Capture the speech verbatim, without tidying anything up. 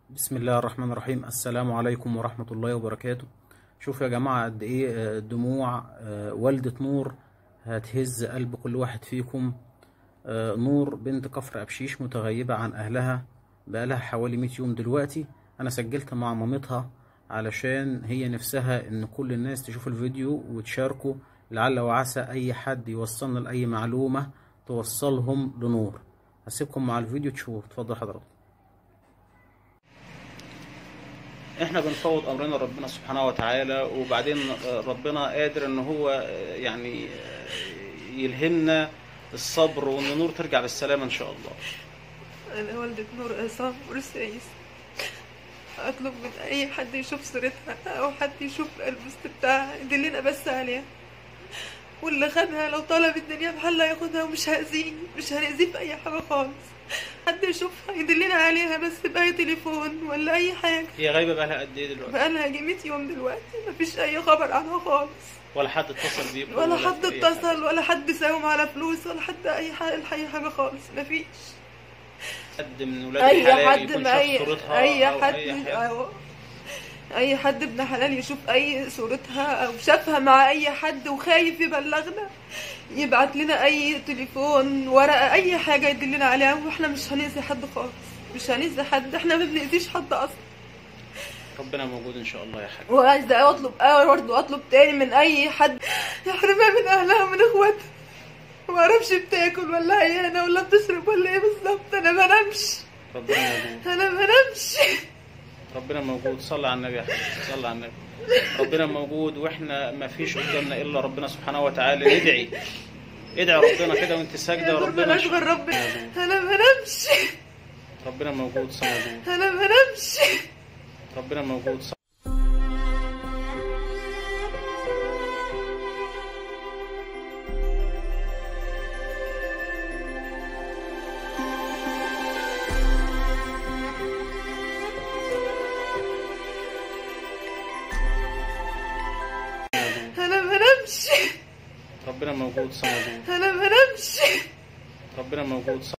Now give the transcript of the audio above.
بسم الله الرحمن الرحيم. السلام عليكم ورحمة الله وبركاته. شوفوا يا جماعة قد ايه آه، دموع آه، والدة نور هتهز قلب كل واحد فيكم. آه، نور بنت كفر أبشيش متغيبة عن أهلها بقالها حوالي مية يوم دلوقتي. أنا سجلت مع مامتها علشان هي نفسها إن كل الناس تشوف الفيديو وتشاركوا، لعل وعسى أي حد يوصلنا لأي معلومة توصلهم لنور. هسيبكم مع الفيديو تشوفوا. اتفضل حضرتك. احنا بنفوض امرنا لربنا سبحانه وتعالى، وبعدين ربنا قادر ان هو يعني يلهمنا الصبر وان نور ترجع بالسلامه ان شاء الله. أنا والدة نور عصام بورسعيد. أطلب من أي حد يشوف صورتها أو حد يشوف البوست بتاعها يدلنا بس عليها، واللي خدها لو طلب الدنيا بحالها ياخدها، ومش هأذيه مش هنأذيه في أي حاجة خالص. حد يشوفها يدلنا عليها بس بأي تليفون ولا أي حاجة. هي غايبه بقالها قد ايه دلوقتي؟ بقالها يجي مية يوم دلوقتي، مفيش أي خبر عنها خالص، ولا حد اتصل بيكم ولا حد في أي حاجة؟ اتصل ولا حد ساوم على فلوس ولا حد أي حاجة أي حاجة خالص، مفيش. حد من ولاد اي الحلال حد يكون ما شاف اي صورتها اي أو حد اي حاجه؟ أو اي حد ابن حلال يشوف اي صورتها او شافها مع اي حد وخايف يبلغنا، يبعت لنا اي تليفون ورقه اي حاجه يدلنا عليها، واحنا مش هنأذي حد خالص، مش هنأذي حد، احنا ما بنأذيش حد اصلا. ربنا موجود ان شاء الله يا حاج. وعايزه اطلب برضه اطلب تاني من اي حد يحرمها من اهلها ومن اخواتها. ما اعرفش بتاكل ولا عيانه ولا بتشرب ولا ايه بالظبط، انا ما بنامش. ربنا موجود. انا ما بنامش. ربنا موجود. صلى على النبي يا حبيبي، صلى على النبي. ربنا موجود، واحنا ما فيش قدامنا الا ربنا سبحانه وتعالى. ادعي ادعي ربنا كده وانت ساجده، وربنا اشكر ربنا. انا ما بنامش. ربنا موجود. صلى موجود. انا ما بنامش. ربنا موجود. صلى. انا ما بنامش. ربنا موجود. صلى موجود. انا ما بنامش. ربنا موجود.